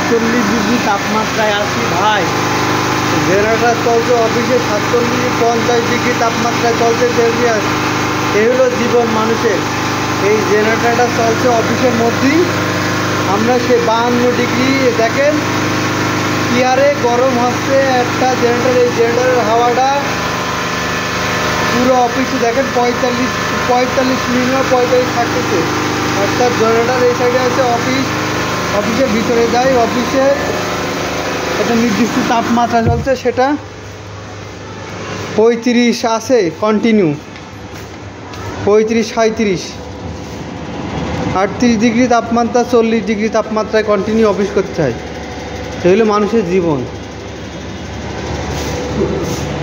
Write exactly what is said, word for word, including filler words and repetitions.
সাতচল্লিশ ডিগ্রি তাপমাত্রায় আছি ভাই। জেনারেটর চলছে অফিসে সাতচল্লিশ পঞ্চাশ ডিগ্রি তাপমাত্রায় চলছে সেলসিয়াস। এই হলো জীবন মানুষের। এই জেনারেটরটা চলছে অফিসের মধ্যেই, আমরা সে বাহান্ন ডিগ্রি দেখেন কি হারে গরম হচ্ছে একটা জেনারেটর। এই জেনারেটরের হাওয়াটা পুরো অফিসে দেখেন পঁয়তাল্লিশ পঁয়তাল্লিশ মিনিমাম পঁয়তাল্লিশ থাকতেছে। অর্থাৎ জেনারেটর এই সাইডে আছে অফিস, অফিসের ভিতরে যাই, অফিসে একটা নির্দিষ্ট তাপমাত্রা চলছে, সেটা পঁয়ত্রিশ আছে কন্টিনিউ, পঁয়ত্রিশ সাঁত্রিশ আটত্রিশ ডিগ্রি তাপমাত্রা, চল্লিশ ডিগ্রি তাপমাত্রায় কন্টিনিউ অফিস করতে হয়। এগুলো মানুষের জীবন।